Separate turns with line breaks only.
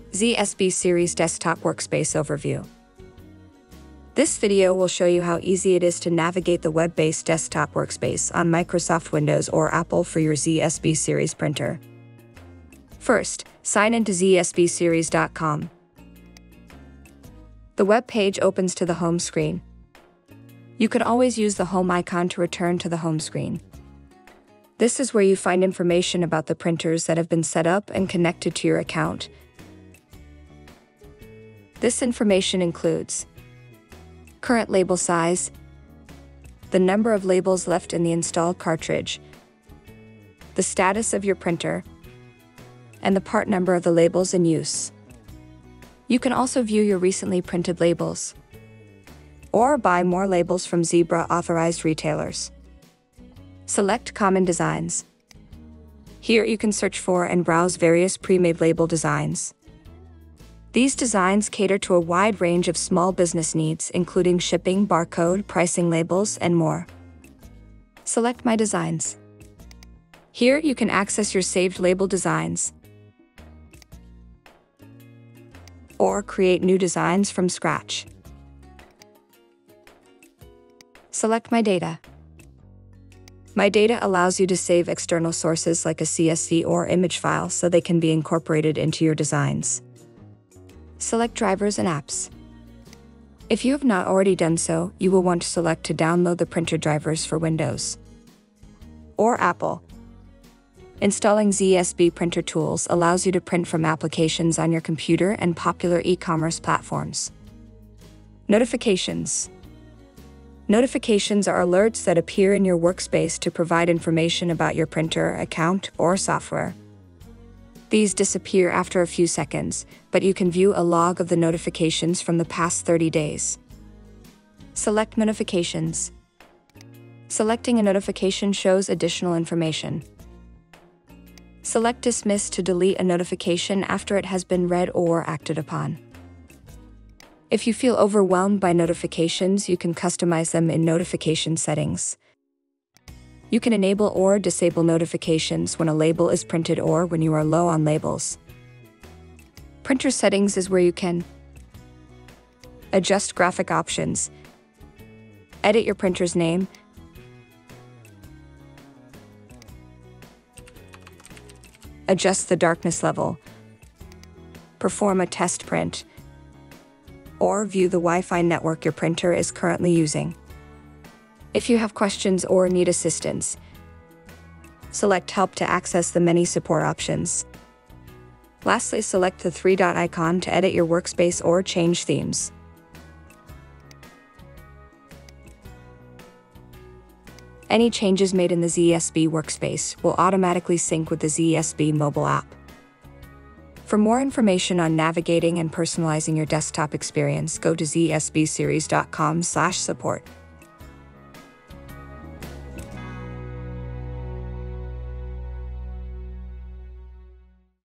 ZSB Series Desktop Workspace Overview. This video will show you how easy it is to navigate the web-based desktop workspace on Microsoft Windows or Apple for your ZSB Series printer. First, sign into zsbseries.com. The web page opens to the home screen. You can always use the home icon to return to the home screen. This is where you find information about the printers that have been set up and connected to your account. This information includes current label size, the number of labels left in the installed cartridge, the status of your printer, and the part number of the labels in use. You can also view your recently printed labels or buy more labels from Zebra authorized retailers. Select Common Designs. Here you can search for and browse various pre-made label designs. These designs cater to a wide range of small business needs, including shipping, barcode, pricing labels, and more. Select My Designs. Here you can access your saved label designs or create new designs from scratch. Select My Data. My Data allows you to save external sources like a CSV or image file so they can be incorporated into your designs. Select Drivers and Apps. If you have not already done so, you will want to select to download the printer drivers for Windows or Apple. Installing ZSB printer tools allows you to print from applications on your computer and popular e-commerce platforms. Notifications. Notifications are alerts that appear in your workspace to provide information about your printer, account, or software. These disappear after a few seconds, but you can view a log of the notifications from the past 30 days. Select Notifications. Selecting a notification shows additional information. Select Dismiss to delete a notification after it has been read or acted upon. If you feel overwhelmed by notifications, you can customize them in notification settings. You can enable or disable notifications when a label is printed or when you are low on labels. Printer settings is where you can adjust graphic options, edit your printer's name, adjust the darkness level, perform a test print, or view the Wi-Fi network your printer is currently using. If you have questions or need assistance, select Help to access the many support options. Lastly, select the three-dot icon to edit your workspace or change themes. Any changes made in the ZSB workspace will automatically sync with the ZSB mobile app. For more information on navigating and personalizing your desktop experience, go to zsbseries.com/support.